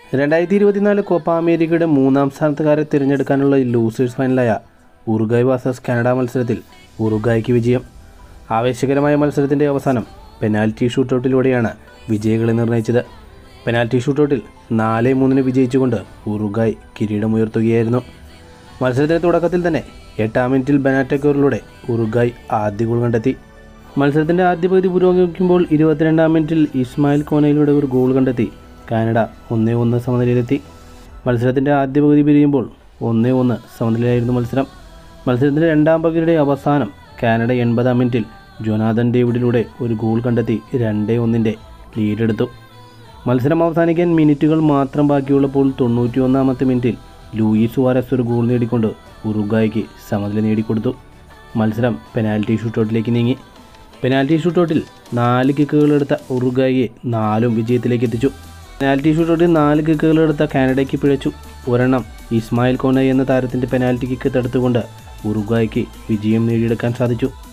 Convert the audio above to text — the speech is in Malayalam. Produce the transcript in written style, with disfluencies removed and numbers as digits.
2024 കോപ്പ അമേരിക്കയുടെ മൂന്നാം സ്ഥാനത്തുകാരെ തിരഞ്ഞെടുക്കാനുള്ള ലൂസേഴ്സ് ഫൈനലായ ഉറുഗ്വായ് വേഴ്സസ് കാനഡ മത്സരത്തിൽ ഉറുഗ്വായ്ക്ക് വിജയം. ആവേശകരമായ മത്സരത്തിൻ്റെ അവസാനം പെനാൽറ്റി ഷൂട്ടൗട്ടിലൂടെയാണ് വിജയികളെ നിർണയിച്ചത്. പെനാൽറ്റി ഷൂട്ടൗട്ടിൽ 4-3 വിജയിച്ചുകൊണ്ട് ഉറുഗ്വായ് കിരീടമുയർത്തുകയായിരുന്നു. മത്സരത്തിൻ്റെ തുടക്കത്തിൽ തന്നെ 8-ാം മിനിറ്റിൽ ബെനാറ്റക്കോറിലൂടെ ഉറുഗ്വായ് ആദ്യ ഗോൾ കണ്ടെത്തി. മത്സരത്തിൻ്റെ ആദ്യ പകുതി പുരോഗമിക്കുമ്പോൾ 22-ാം മിനിറ്റിൽ ഇസ്മായിൽ കോനയിലൂടെ ഒരു ഗോൾ കണ്ടെത്തി കാനഡ 1-1 സമനിലയിലെത്തി. മത്സരത്തിൻ്റെ ആദ്യ പകുതി പിരിയുമ്പോൾ 1-1 സമനിലയിലായിരുന്നു മത്സരം. മത്സരത്തിൻ്റെ രണ്ടാം പകുതിയുടെ അവസാനം കാനഡ 80-ാം മിനിറ്റിൽ ജോനാഥൻ ഡേവിഡിലൂടെ ഒരു ഗോൾ കണ്ടെത്തി 2-1 ലീഡെടുത്തു. മത്സരം അവസാനിക്കാൻ മിനിറ്റുകൾ മാത്രം ബാക്കിയുള്ളപ്പോൾ 91-ാമത്തെ മിനിറ്റിൽ ലൂയിസ് സുവാരസ് ഒരു ഗോൾ നേടിക്കൊണ്ട് ഉറുഗ്വായ്ക്ക് സമനില നേടിക്കൊടുത്തു. മത്സരം പെനാൽറ്റി ഷൂട്ടൗട്ടിലേക്ക് നീങ്ങി. പെനാൽറ്റി ഷൂട്ടൗട്ടിൽ 4 കിക്കുകളെടുത്ത ഉറുഗ്വായെ 4 വിജയത്തിലേക്ക് എത്തിച്ചു. പെനാൽറ്റി ഷൂട്ടൗട്ടിൽ 4 കിക്കുകളെടുത്ത കാനഡയ്ക്ക് പിഴച്ചു. ഒരെണ്ണം ഇസ്മായിൽ കോന എന്ന താരത്തിൻ്റെ പെനാൽറ്റി കിക്ക് തടുത്തുകൊണ്ട് ഉറുഗ്വായ്ക്ക് വിജയം നേടിയെടുക്കാൻ സാധിച്ചു.